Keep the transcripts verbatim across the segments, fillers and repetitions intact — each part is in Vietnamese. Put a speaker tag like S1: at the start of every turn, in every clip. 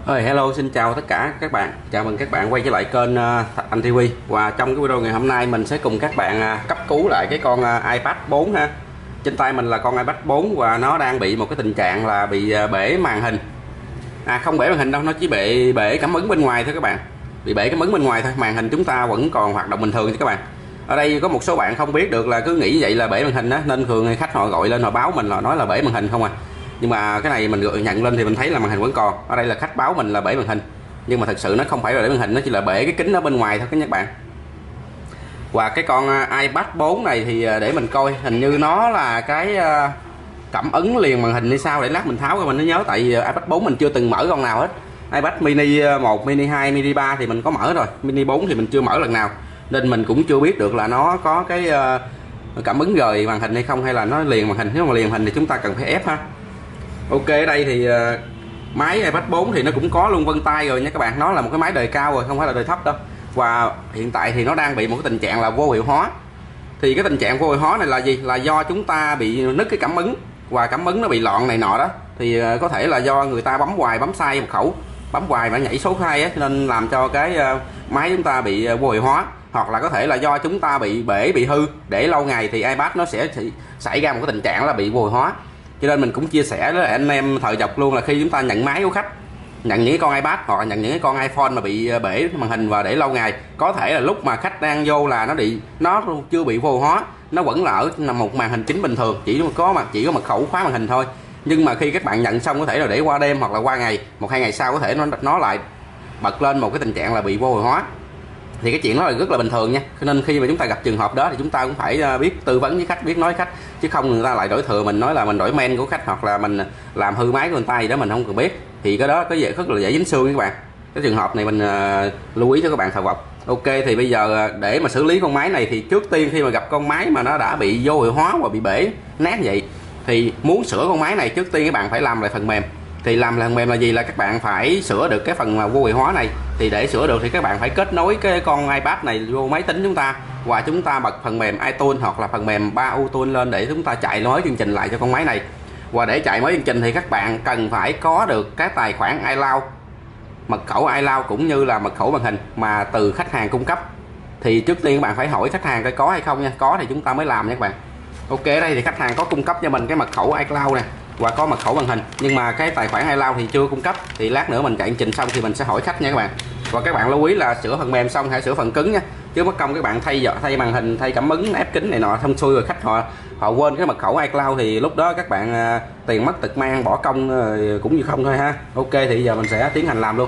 S1: Ơi, hello, xin chào tất cả các bạn. Chào mừng các bạn quay trở lại kênh uh, Thạch Anh ti vi. Và trong cái video ngày hôm nay mình sẽ cùng các bạn uh, cấp cứu lại cái con uh, iPad bốn ha. Trên tay mình là con iPad bốn và nó đang bị một cái tình trạng là bị uh, bể màn hình. À không bể màn hình đâu, nó chỉ bị bể cảm ứng bên ngoài thôi các bạn. Bị bể cảm ứng bên ngoài thôi, màn hình chúng ta vẫn còn hoạt động bình thường chứ các bạn. Ở đây có một số bạn không biết được là cứ nghĩ vậy là bể màn hình á, nên thường khách họ gọi lên họ báo mình là nói là bể màn hình không à. Nhưng mà cái này mình nhận lên thì mình thấy là màn hình vẫn còn. Ở đây là khách báo mình là bể màn hình, nhưng mà thật sự nó không phải là bể màn hình, nó chỉ là bể cái kính ở bên ngoài thôi các bạn. Và cái con iPad bốn này thì để mình coi, hình như nó là cái cảm ứng liền màn hình hay sao, để lát mình tháo ra mình mới nhớ. Tại vì iPad bốn mình chưa từng mở con nào hết. iPad mini một, mini hai, mini ba thì mình có mở rồi, mini bốn thì mình chưa mở lần nào, nên mình cũng chưa biết được là nó có cái cảm ứng rời màn hình hay không, hay là nó liền màn hình. Nếu mà liền màn hình thì chúng ta cần phải ép ha. Ok, ở đây thì uh, máy iPad bốn thì nó cũng có luôn vân tay rồi nha các bạn. Nó là một cái máy đời cao rồi, không phải là đời thấp đâu. Và hiện tại thì nó đang bị một cái tình trạng là vô hiệu hóa. Thì cái tình trạng vô hiệu hóa này là gì? Là do chúng ta bị nứt cái cảm ứng, và cảm ứng nó bị loạn này nọ đó. Thì uh, có thể là do người ta bấm hoài, bấm sai mật khẩu, bấm hoài mà nhảy số hai á, nên làm cho cái uh, máy chúng ta bị uh, vô hiệu hóa. Hoặc là có thể là do chúng ta bị bể, bị hư, để lâu ngày thì iPad nó sẽ xảy ra một cái tình trạng là bị vô hiệu hóa. Cho nên mình cũng chia sẻ với anh em thợ dọc luôn là khi chúng ta nhận máy của khách, nhận những cái con iPad hoặc là nhận những cái con iPhone mà bị bể màn hình và để lâu ngày, có thể là lúc mà khách đang vô là nó bị nó chưa bị vô hóa, nó vẫn là ở một màn hình chính bình thường, chỉ có mặt chỉ có mật khẩu khóa màn hình thôi. Nhưng mà khi các bạn nhận xong có thể là để qua đêm hoặc là qua ngày, một hai ngày sau có thể nó nó lại bật lên một cái tình trạng là bị vô hóa. Thì cái chuyện đó là rất là bình thường nha. Cho nên khi mà chúng ta gặp trường hợp đó thì chúng ta cũng phải biết tư vấn với khách, biết nói khách, chứ không người ta lại đổi thừa mình, nói là mình đổi men của khách hoặc là mình làm hư máy của người ta gì đó mình không cần biết. Thì cái đó có dễ rất là dễ dính xương các bạn. Cái trường hợp này mình uh, lưu ý cho các bạn thợ vọc. Ok, thì bây giờ để mà xử lý con máy này thì trước tiên khi mà gặp con máy mà nó đã bị vô hiệu hóa và bị bể nát vậy, thì muốn sửa con máy này trước tiên các bạn phải làm lại phần mềm. Thì làm phần mềm là gì? Là các bạn phải sửa được cái phần mà vô hiệu hóa này. Thì để sửa được thì các bạn phải kết nối cái con iPad này vô máy tính chúng ta, và chúng ta bật phần mềm iTunes hoặc là phần mềm ba u Tool lên để chúng ta chạy mới chương trình lại cho con máy này. Và để chạy mới chương trình thì các bạn cần phải có được cái tài khoản iCloud, mật khẩu iCloud cũng như là mật khẩu màn hình mà từ khách hàng cung cấp. Thì trước tiên các bạn phải hỏi khách hàng coi có hay không nha, có thì chúng ta mới làm nha các bạn. Ok, ở đây thì khách hàng có cung cấp cho mình cái mật khẩu iCloud nè và có mật khẩu màn hình, nhưng mà cái tài khoản iCloud thì chưa cung cấp. Thì lát nữa mình chạy chương trình xong thì mình sẽ hỏi khách nha các bạn. Và các bạn lưu ý là sửa phần mềm xong hãy sửa phần cứng nha, chứ mất công các bạn thay thay màn hình, thay cảm ứng, ép kính này nọ thông xuôi rồi khách họ họ quên cái mật khẩu iCloud thì lúc đó các bạn uh, tiền mất tật mang, bỏ công uh, cũng như không thôi ha. Ok, thì giờ mình sẽ tiến hành làm luôn.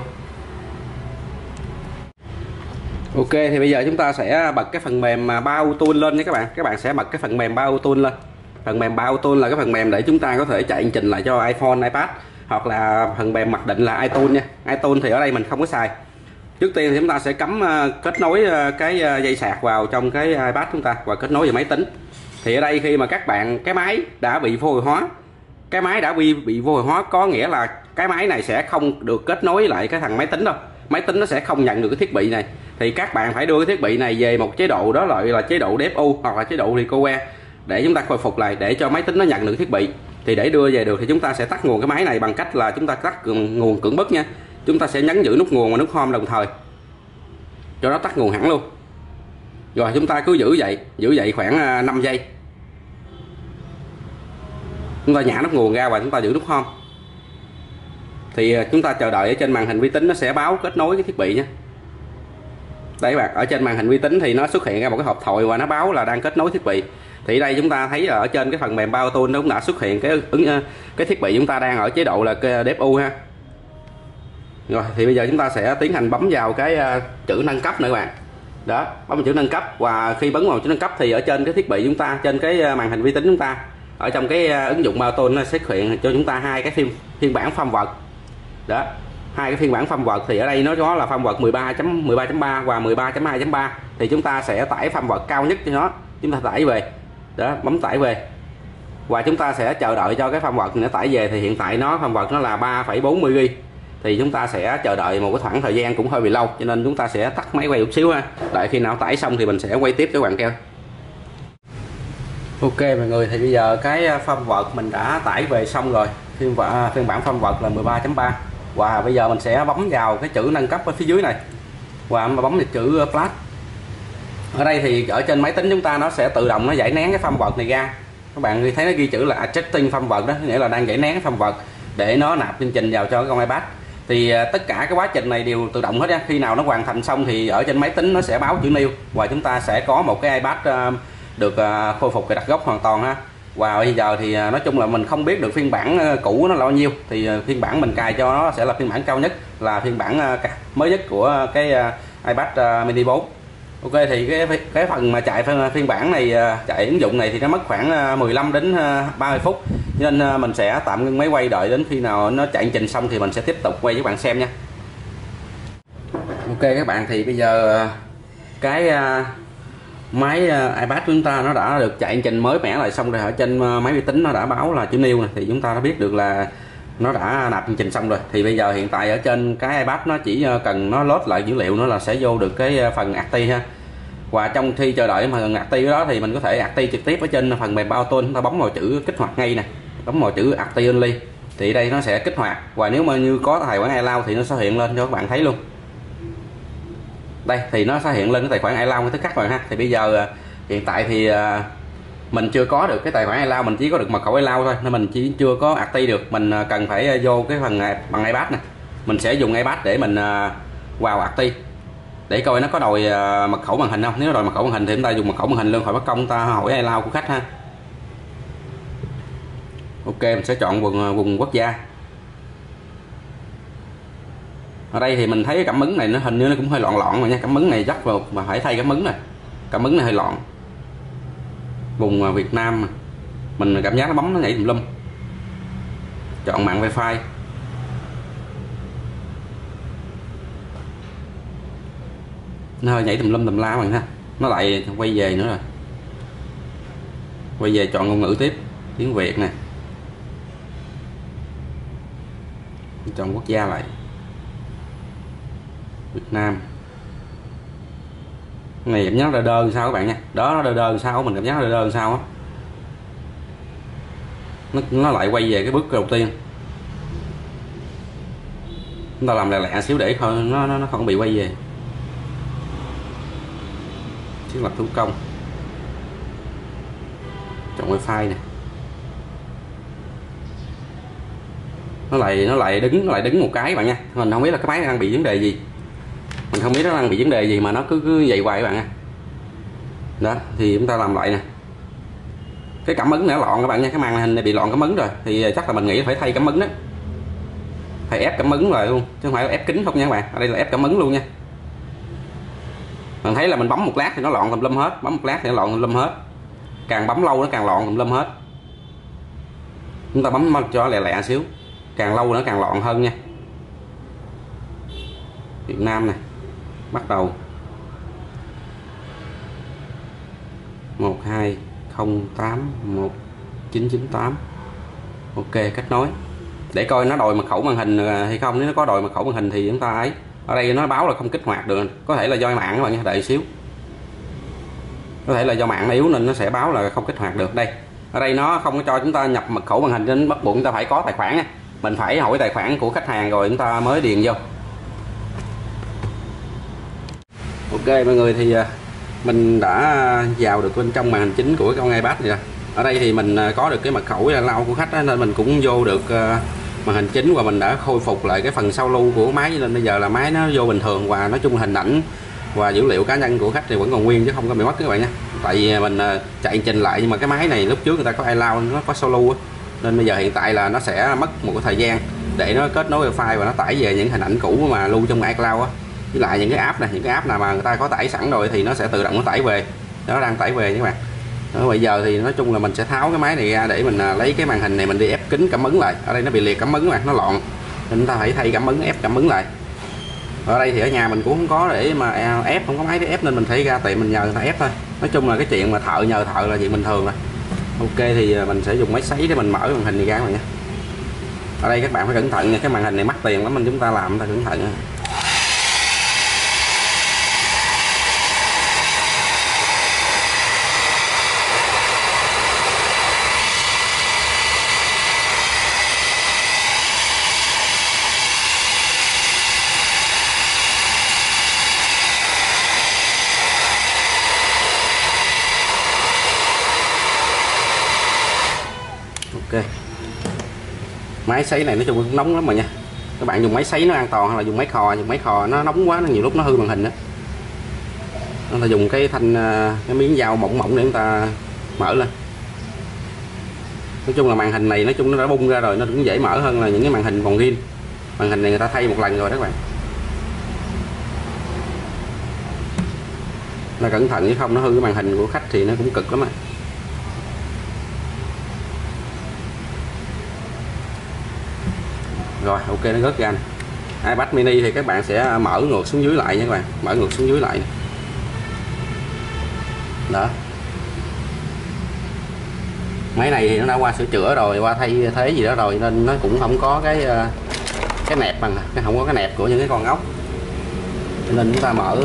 S1: Ok, thì bây giờ chúng ta sẽ bật cái phần mềm ba u Tool lên nha các bạn. Các bạn sẽ bật cái phần mềm ba u Tool lên. Phần mềm ba u Tool là cái phần mềm để chúng ta có thể chạy chương trình lại cho iPhone, iPad, hoặc là phần mềm mặc định là iTunes nha. iTunes thì ở đây mình không có xài. Trước tiên thì chúng ta sẽ cắm uh, kết nối uh, cái uh, dây sạc vào trong cái iPad chúng ta và kết nối vào máy tính. Thì ở đây khi mà các bạn cái máy đã bị vô hiệu hóa, cái máy đã bị bị vô hiệu hóa có nghĩa là cái máy này sẽ không được kết nối lại cái thằng máy tính đâu. Máy tính nó sẽ không nhận được cái thiết bị này. Thì các bạn phải đưa cái thiết bị này về một chế độ, đó gọi là chế độ đê ép u hoặc là chế độ recover, để chúng ta khôi phục lại để cho máy tính nó nhận được thiết bị. Thì để đưa về được thì chúng ta sẽ tắt nguồn cái máy này bằng cách là chúng ta tắt nguồn cưỡng bức nha. Chúng ta sẽ nhấn giữ nút nguồn và nút home đồng thời cho nó tắt nguồn hẳn luôn. Rồi chúng ta cứ giữ vậy, giữ vậy khoảng năm giây. Chúng ta nhả nút nguồn ra và chúng ta giữ nút home. Thì chúng ta chờ đợi ở trên màn hình vi tính nó sẽ báo kết nối cái thiết bị nhé. Đây các bạn, ở trên màn hình vi tính thì nó xuất hiện ra một cái hộp thoại và nó báo là đang kết nối thiết bị. Thì đây chúng ta thấy ở trên cái phần mềm ba u Tool nó cũng đã xuất hiện cái ứng cái thiết bị chúng ta đang ở chế độ là đê ép u ha. Rồi thì bây giờ chúng ta sẽ tiến hành bấm vào cái chữ nâng cấp nữa các bạn. Đó, bấm vào chữ nâng cấp, và khi bấm vào chữ nâng cấp thì ở trên cái thiết bị chúng ta, trên cái màn hình vi tính chúng ta, ở trong cái ứng dụng ba u Tool nó sẽ hiện cho chúng ta hai cái phiên phiên bản firmware. Đó, hai cái phiên bản firmware thì ở đây nó có là firmware mười ba chấm mười ba chấm ba và mười ba chấm hai chấm ba. Thì chúng ta sẽ tải firmware cao nhất cho nó, chúng ta tải về. Đó, bấm tải về. Và chúng ta sẽ chờ đợi cho cái firmware nó tải về. Thì hiện tại nó firmware nó là ba phẩy bốn mươi gi ga bai. Thì chúng ta sẽ chờ đợi một cái khoảng thời gian cũng hơi bị lâu, cho nên chúng ta sẽ tắt máy quay một xíu ha. Đợi khi nào tải xong thì mình sẽ quay tiếp cho các bạn kêu. Ok mọi người, thì bây giờ cái firmware mình đã tải về xong rồi. Phiên bản phiên bản firmware là mười ba chấm ba. Và bây giờ mình sẽ bấm vào cái chữ nâng cấp ở phía dưới này và bấm vào chữ flash. Ở đây thì ở trên máy tính chúng ta nó sẽ tự động nó giải nén cái phăm vật này ra. Các bạn thấy nó ghi chữ là adjusting phăm vật đó, nghĩa là đang giải nén cái phăm vật để nó nạp chương trình vào cho cái con iPad. Thì tất cả cái quá trình này đều tự động hết nha. Khi nào nó hoàn thành xong thì ở trên máy tính nó sẽ báo chữ new và chúng ta sẽ có một cái iPad được khôi phục cái đặt gốc hoàn toàn ha. Và bây giờ thì nói chung là mình không biết được phiên bản cũ nó là bao nhiêu, thì phiên bản mình cài cho nó sẽ là phiên bản cao nhất, là phiên bản mới nhất của cái iPad mini bốn. Ok, thì cái cái phần mà chạy phiên bản này, chạy ứng dụng này thì nó mất khoảng mười lăm đến ba mươi phút, nên mình sẽ tạm ngưng máy quay, đợi đến khi nào nó chạy trình xong thì mình sẽ tiếp tục quay với các bạn xem nha. Ok các bạn, thì bây giờ cái máy iPad của chúng ta nó đã được chạy trình mới mẻ lại xong rồi. Ở trên máy vi tính nó đã báo là chữ new này, thì chúng ta đã biết được là nó đã nạp chương trình xong rồi. Thì bây giờ hiện tại ở trên cái iPad nó chỉ cần nó load lại dữ liệu nữa là sẽ vô được cái phần a tê i ha. Và trong khi chờ đợi phần a tê i đó thì mình có thể a tê i trực tiếp ở trên phần mềm Auto. Chúng ta bấm vào chữ kích hoạt ngay này, bấm vào chữ a tê i only thì đây nó sẽ kích hoạt. Và nếu mà như có tài khoản iCloud thì nó sẽ hiện lên cho các bạn thấy luôn. Đây thì nó sẽ hiện lên cái tài khoản iCloud tức khắc rồi ha. Thì bây giờ hiện tại thì mình chưa có được cái tài khoản iCloud, mình chỉ có được mật khẩu iCloud thôi, nên mình chỉ chưa có a tê i được. Mình cần phải vô cái phần bằng iPad này, mình sẽ dùng iPad để mình vào a tê i để coi nó có đòi mật khẩu màn hình không. Nếu đòi mật khẩu màn hình thì chúng ta dùng mật khẩu màn hình luôn, khỏi mất công ta hỏi iCloud của khách ha. Ok, mình sẽ chọn vùng vùng quốc gia. Ở đây thì mình thấy cái cảm ứng này nó hình như nó cũng hơi loạn loạn rồi nha. Cảm ứng này chắc vào mà phải thay cảm ứng này, cảm ứng này hơi loạn. Vùng Việt Nam mình cảm giác nó bấm nó nhảy tùm lum. Chọn mạng wifi. Nó hơi nhảy tùm lum tùm la bạn ha. Nó lại quay về nữa rồi. Quay về chọn ngôn ngữ tiếp, tiếng Việt nè. Chọn quốc gia lại, Việt Nam. Cái này cảm giác đơ đơ sao các bạn nha. Đó, nó đơ đơ sao, mình cảm giác đơ đơ sao á. Nó, nó lại quay về cái bước đầu tiên. Chúng ta làm lẹ lẹ xíu để thôi nó, nó, nó không bị quay về. Thiết lập thủ công. Chọn wifi nè. Nó lại nó lại đứng nó lại đứng một cái bạn nha. Mình không biết là cái máy đang bị vấn đề gì. Mình không biết nó đang bị vấn đề gì mà nó cứ cứ vậy hoài các bạn nha. Đó, thì chúng ta làm lại nè. Cái cảm ứng này nó loạn các bạn nha, cái màn hình này bị loạn cảm ứng rồi, thì chắc là mình nghĩ phải thay cảm ứng đó. Phải ép cảm ứng lại luôn, chứ không phải là ép kính không nha các bạn. Ở đây là ép cảm ứng luôn nha. Mình thấy là mình bấm một lát thì nó loạn tùm lum hết, bấm một lát thì nó loạn tùm lum hết. Càng bấm lâu nó càng loạn tùm lum hết. Chúng ta bấm cho lẹ lẹ xíu, càng lâu nó càng loạn hơn nha. Việt Nam này, bắt đầu một hai không tám một chín chín tám. Ok, kết nối để coi nó đòi mật khẩu màn hình hay không. Nếu nó có đòi mật khẩu màn hình thì chúng ta ấy. Ở đây nó báo là không kích hoạt được, có thể là do mạng các bạn nha, đợi xíu. Có thể là do mạng nó yếu nên nó sẽ báo là không kích hoạt được. Đây, ở đây nó không có cho chúng ta nhập mật khẩu màn hình nên bắt buộc chúng ta phải có tài khoản nha. Mình phải hỏi tài khoản của khách hàng rồi chúng ta mới điền vô. Ok mọi người, thì mình đã vào được bên trong màn hình chính của con iPad này rồi. Ở đây thì mình có được cái mật khẩu lao của khách đó, nên mình cũng vô được màn hình chính và mình đã khôi phục lại cái phần sao lưu của máy, nên bây giờ là máy nó vô bình thường. Và nói chung hình ảnh và dữ liệu cá nhân của khách thì vẫn còn nguyên chứ không có bị mất các bạn nha. Tại vì mình chạy trình lại, nhưng mà cái máy này lúc trước người ta có iCloud, nó có sao lưu á, nên bây giờ hiện tại là nó sẽ mất một cái thời gian để nó kết nối wifi và nó tải về những hình ảnh cũ mà lưu trong iCloud á. Với lại những cái app này, những cái app nào mà người ta có tải sẵn rồi thì nó sẽ tự động nó tải về. Nó đang tải về các bạn. Đó, bây giờ thì nói chung là mình sẽ tháo cái máy này ra để mình lấy cái màn hình này mình đi ép kính cảm ứng lại. Ở đây nó bị liệt cảm ứng mà nó loạn, nên chúng ta phải thay cảm ứng, ép cảm ứng lại. Ở đây thì ở nhà mình cũng không có để mà ép, không có máy để ép nên mình phải ra tiệm mình nhờ người ta ép thôi. Nói chung là cái chuyện mà thợ nhờ thợ là chuyện bình thường rồi. Ok, thì mình sẽ dùng máy sấy để mình mở màn hình này ra các bạn nha. Ở đây các bạn phải cẩn thận nha, cái màn hình này mắc tiền lắm, mình chúng ta làm ta cẩn thận. Ok, máy sấy này nói chung cũng nóng lắm mà nha. Các bạn dùng máy sấy nó an toàn hay là dùng máy khò? Dùng máy khò nó nóng quá, nó nhiều lúc nó hư màn hình đó. Chúng ta dùng cái thanh cái miếng dao mỏng mỏng để chúng ta mở lên. Nói chung là màn hình này nói chung nó đã bung ra rồi, nó cũng dễ mở hơn là những cái màn hình còn zin. Màn hình này người ta thay một lần rồi đó các bạn. Là cẩn thận chứ không nó hư cái màn hình của khách thì nó cũng cực lắm á. Rồi ok, nó rớt ra. iPad mini thì các bạn sẽ mở ngược xuống dưới lại nha các bạn, mở ngược xuống dưới lại đó. Máy này thì nó đã qua sửa chữa rồi, qua thay thế gì đó rồi nên nó cũng không có cái cái nẹp bằng, cái không có cái nẹp của những cái con ốc, cho nên chúng ta mở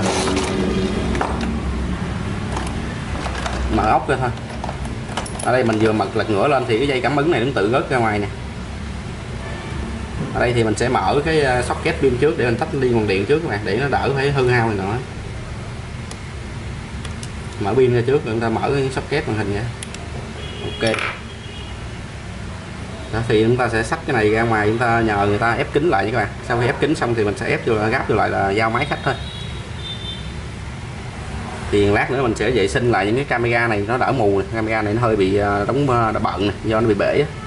S1: mở ốc ra thôi. Ở đây mình vừa bật lật ngửa lên thì cái dây cảm ứng này nó tự rớt ra ngoài nè. Ở đây thì mình sẽ mở cái socket pin trước để mình tách liên nguồn điện trước các bạn, để nó đỡ phải hư hao này nọ. Mở pin ra trước rồi chúng ta mở cái socket màn hình nha. Ok. Đó, thì chúng ta sẽ xách cái này ra ngoài, chúng ta nhờ người ta ép kính lại nha các bạn. Sau khi ép kính xong thì mình sẽ ép vô, gáp vô lại là giao máy khách thôi. Thì lát nữa mình sẽ vệ sinh lại những cái camera này, nó đỡ mù này. Camera này nó hơi bị đóng bận này, do nó bị bể á.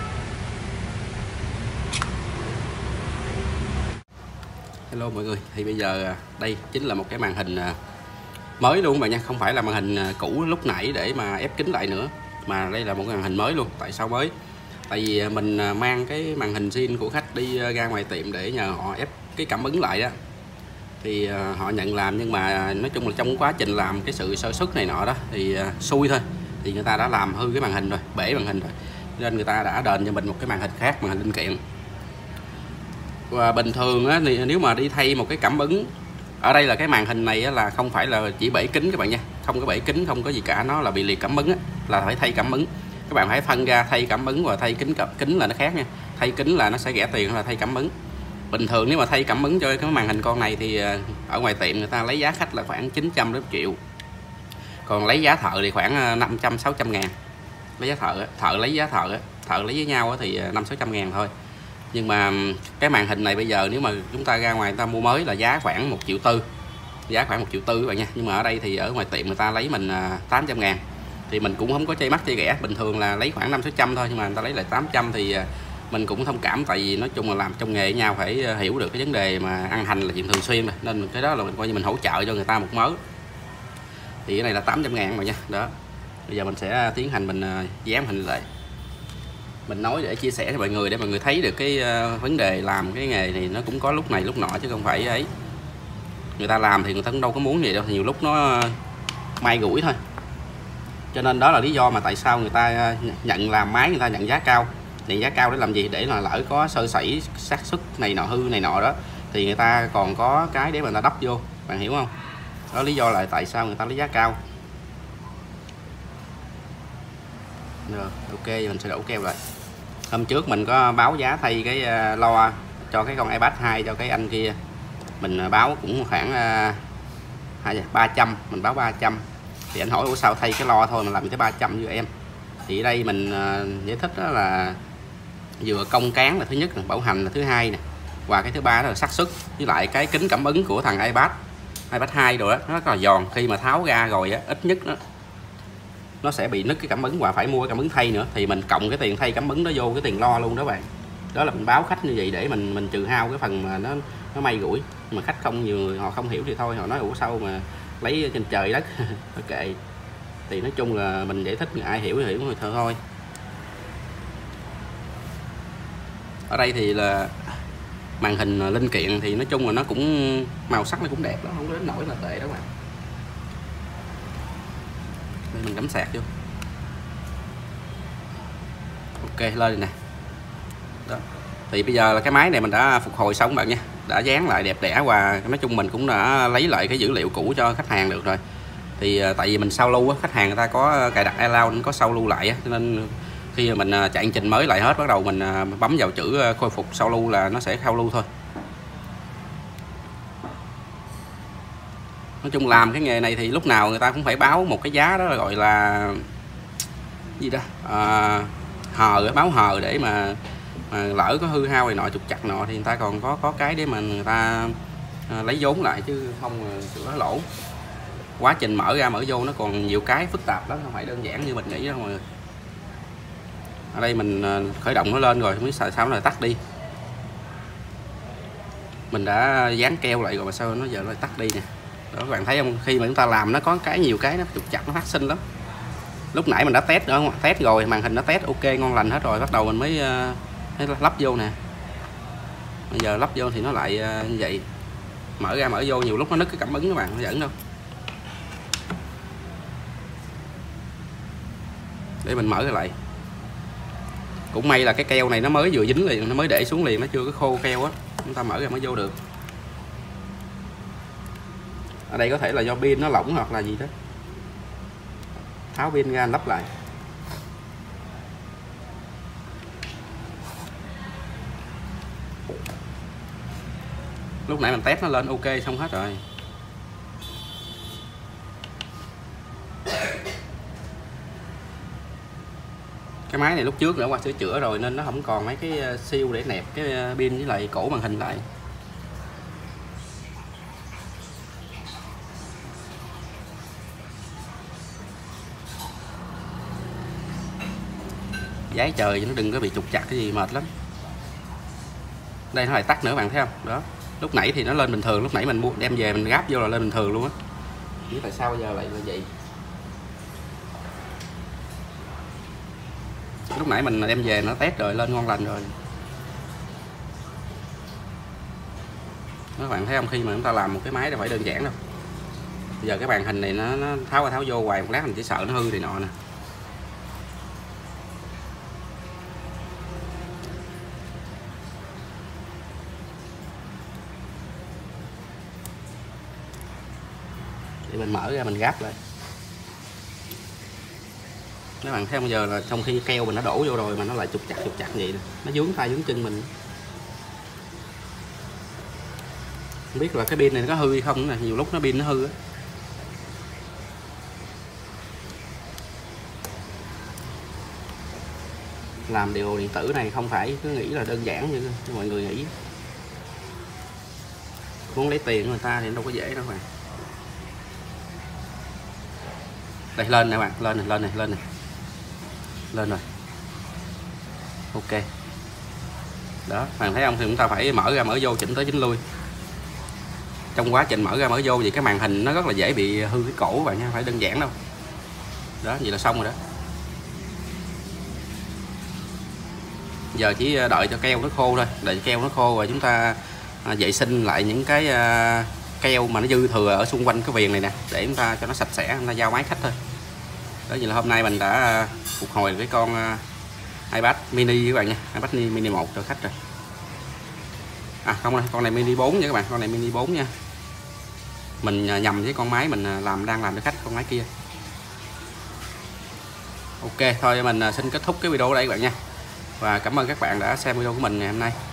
S1: Hello mọi người, thì bây giờ đây chính là một cái màn hình mới luôn các bạn nha, không phải là màn hình cũ lúc nãy để mà ép kính lại nữa, mà đây là một cái màn hình mới luôn. Tại sao mới? Tại vì mình mang cái màn hình zin của khách đi ra ngoài tiệm để nhờ họ ép cái cảm ứng lại đó, thì họ nhận làm, nhưng mà nói chung là trong quá trình làm cái sự sơ suất này nọ đó thì xui thôi, thì người ta đã làm hư cái màn hình rồi, bể màn hình rồi, nên người ta đã đền cho mình một cái màn hình khác, màn hình linh kiện. Và bình thường á, thì nếu mà đi thay một cái cảm ứng, ở đây là cái màn hình này á, là không phải là chỉ bể kính các bạn nha, không có bể kính, không có gì cả, nó là bị liệt cảm ứng á, là phải thay cảm ứng. Các bạn phải phân ra thay cảm ứng và thay kính kính là nó khác nha. Thay kính là nó sẽ rẻ tiền hơn là thay cảm ứng. Bình thường nếu mà thay cảm ứng cho cái màn hình con này thì ở ngoài tiệm người ta lấy giá khách là khoảng chín trăm đến một triệu, còn lấy giá thợ thì khoảng năm trăm sáu trăm ngàn. Lấy giá thợ, thợ lấy giá thợ, thợ lấy với nhau thì năm sáu trăm ngàn thôi. Nhưng mà cái màn hình này bây giờ nếu mà chúng ta ra ngoài người ta mua mới là giá khoảng một triệu tư, giá khoảng một triệu tư các bạn nha. Nhưng mà ở đây thì ở ngoài tiệm người ta lấy mình tám trăm ngàn, thì mình cũng không có chơi mắc chơi rẻ, bình thường là lấy khoảng năm sáu trăm thôi, nhưng mà người ta lấy lại tám trăm thì mình cũng thông cảm, tại vì nói chung là làm trong nghề với nhau phải hiểu được cái vấn đề mà ăn hành là chuyện thường xuyên rồi, nên cái đó là mình coi như mình hỗ trợ cho người ta một mớ. Thì cái này là tám trăm ngàn mà nha. Đó, bây giờ mình sẽ tiến hành mình dán hình lại, mình nói để chia sẻ cho mọi người, để mọi người thấy được cái vấn đề làm cái nghề này nó cũng có lúc này lúc nọ, chứ không phải ấy. Người ta làm thì người ta cũng đâu có muốn gì đâu, nhiều lúc nó may rủi thôi. Cho nên đó là lý do mà tại sao người ta nhận làm máy, người ta nhận giá cao. Nhận giá cao để làm gì? Để là lỡ có sơ sẩy xác suất này nọ, hư này nọ đó, thì người ta còn có cái để mà người ta đắp vô, bạn hiểu không? Đó lý do là tại sao người ta lấy giá cao. Rồi, ok, mình sẽ đổ keo lại. Hôm trước mình có báo giá thay cái loa cho cái con iPad hai cho cái anh kia, mình báo cũng khoảng ba trăm, mình báo ba trăm, thì anh hỏi ủa sao thay cái loa thôi mà làm tới ba trăm với em. Thì ở đây mình giải thích đó là vừa công cán là thứ nhất, bảo hành là thứ hai nè, và cái thứ ba đó là xác suất, với lại cái kính cảm ứng của thằng iPad iPad hai rồi đó, nó rất là giòn, khi mà tháo ra rồi á, ít nhất đó, nó sẽ bị nứt cái cảm ứng và phải mua cái cảm ứng thay nữa, thì mình cộng cái tiền thay cảm ứng đó vô cái tiền lo luôn đó bạn. Đó là mình báo khách như vậy để mình mình trừ hao cái phần mà nó nó may rủi. Mà khách không, nhiều người họ không hiểu thì thôi, họ nói ủa sao mà lấy trên trời đất. Ok, thì nói chung là mình giải thích, ai hiểu thì hiểu người thơ thôi. Ở đây thì là màn hình linh kiện thì nói chung là nó cũng màu sắc nó cũng đẹp đó, không có đến nổi là tệ đó các bạn. Đây mình cắm sạc vô. Ok, lên nè. Đó. Thì bây giờ là cái máy này mình đã phục hồi xong bạn nha, đã dán lại đẹp đẽ, và nói chung mình cũng đã lấy lại cái dữ liệu cũ cho khách hàng được rồi. Thì tại vì mình sao lưu á, khách hàng người ta có cài đặt iCloud nên có sao lưu lại á, nên khi mà mình chạy hành trình mới lại hết, bắt đầu mình bấm vào chữ khôi phục sao lưu là nó sẽ khao lưu thôi. Nói chung làm cái nghề này thì lúc nào người ta cũng phải báo một cái giá đó, gọi là gì đó à, hờ, báo hờ để mà, mà lỡ có hư hao này nọ trục chặt nọ thì người ta còn có có cái để mà người ta à, lấy vốn lại, chứ không sửa lỗ. Quá trình mở ra mở vô nó còn nhiều cái phức tạp lắm, không phải đơn giản như mình nghĩ đâu mọi người. Ở đây mình khởi động nó lên rồi, không biết sao sao nó lại tắt đi. Mình đã dán keo lại rồi mà sao nó giờ nó lại tắt đi nè. Đó các bạn thấy không, khi mà chúng ta làm nó có cái nhiều cái nó trục chặt, nó phát sinh lắm. Lúc nãy mình đã test nữa không? Test rồi, màn hình nó test ok ngon lành hết rồi, bắt đầu mình mới, mới lắp vô nè. Bây giờ lắp vô thì nó lại như vậy. Mở ra mở vô nhiều lúc nó nứt cái cảm ứng các bạn, nó dẫn đâu. Để mình mở lại. Cũng may là cái keo này nó mới vừa dính liền, nó mới để xuống liền, nó chưa có khô keo á, chúng ta mở ra mới vô được. Ở đây có thể là do pin nó lỏng hoặc là gì đó. Tháo pin ra lắp lại. Lúc nãy mình test nó lên ok xong hết rồi. Cái máy này lúc trước đã qua sửa chữa rồi nên nó không còn mấy cái siêu để nẹp cái pin với lại cổ màn hình lại. Giấy trời nó đừng có bị trục chặt cái gì mệt lắm. Đây nó lại tắt nữa bạn thấy không? Đó. Lúc nãy thì nó lên bình thường, lúc nãy mình mua đem về mình gáp vô là lên bình thường luôn á. Biết tại sao bây giờ lại là vậy? Lúc nãy mình đem về nó test rồi lên ngon lành rồi. Các bạn thấy không, khi mà chúng ta làm một cái máy đâu phải đơn giản đâu. Bây giờ cái màn hình này nó, nó tháo qua tháo vô hoài một lát mình chỉ sợ nó hư thì nọ nè. Để mình mở ra mình gáp lại. Các bạn thấy bây giờ là trong khi keo mình nó đổ vô rồi mà nó lại trục chặt trục chặt vậy nè, nó vướng tay vướng chân mình. Không biết là cái pin này nó có hư hay không nè, nhiều lúc nó pin nó hư á. Làm điều điện tử này không phải cứ nghĩ là đơn giản như mọi người nghĩ. Muốn lấy tiền của người ta thì đâu có dễ đâu bạn. Đây lên nè bạn, lên này, lên này, lên này. Lên rồi. Ok. Đó, bạn thấy không, thì chúng ta phải mở ra mở vô chỉnh tới chỉnh lui. Trong quá trình mở ra mở vô thì cái màn hình nó rất là dễ bị hư cái cổ bạn nha, không phải đơn giản đâu. Đó, vậy là xong rồi đó. Giờ chỉ đợi cho keo nó khô thôi, đợi keo nó khô rồi chúng ta vệ sinh lại những cái keo mà nó dư thừa ở xung quanh cái viền này nè, để chúng ta cho nó sạch sẽ, chúng ta giao máy khách thôi. Đó, vậy là hôm nay mình đã phục hồi cái con iPad mini các bạn nha, iPad mini một cho khách rồi. À không, này, con này mini bốn nha các bạn, con này mini bốn nha. Mình nhầm với con máy mình làm đang làm cho khách con máy kia. Ok, thôi mình xin kết thúc cái video ở đây các bạn nha. Và cảm ơn các bạn đã xem video của mình ngày hôm nay.